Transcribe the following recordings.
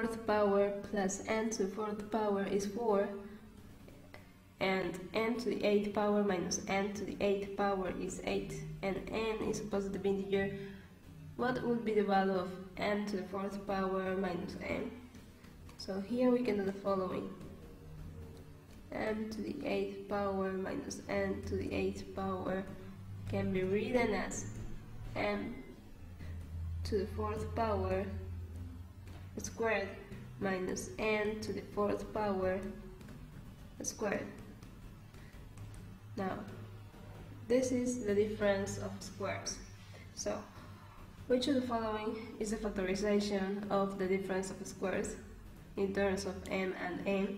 fourth power plus n to the fourth power is 4, and n to the 8th power minus n to the 8th power is 8, and n is a positive integer, what would be the value of n to the fourth power minus n? So here we can do the following. M to the 8th power minus n to the 8th power can be written as m to the fourth power squared minus n to the fourth power squared. Now, this is the difference of squares. So, which of the following is the factorization of the difference of squares in terms of m and n?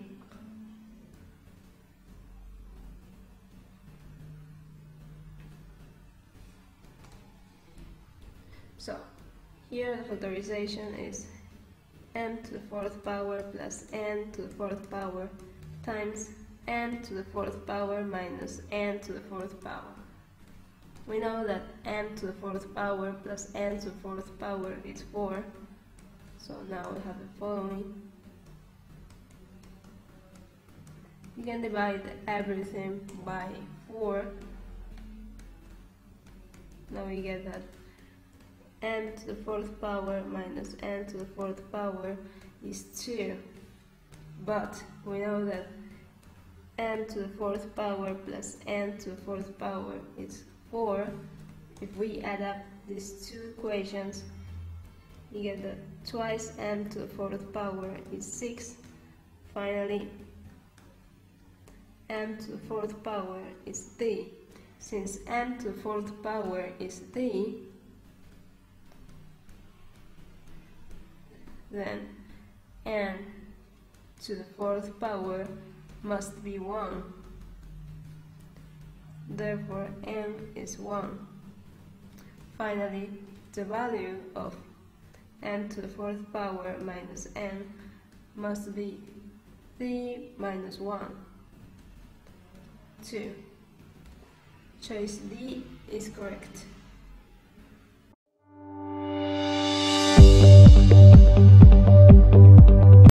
So, here the factorization is m to the fourth power plus n to the fourth power times n to the fourth power minus n to the fourth power. We know that m to the fourth power plus n to the fourth power is 4, so now we have the following. You can divide everything by 4. Now we get that m to the fourth power minus n to the fourth power is 2, but we know that m to the fourth power plus n to the fourth power is 4. If we add up these two equations, you get that twice m to the fourth power is 6. Finally, m to the fourth power is 3. Since m to the fourth power is 3, then n to the fourth power must be 1. Therefore, n is 1. Finally, the value of n to the fourth power minus n must be 3 minus 1, 2. Choice D is correct.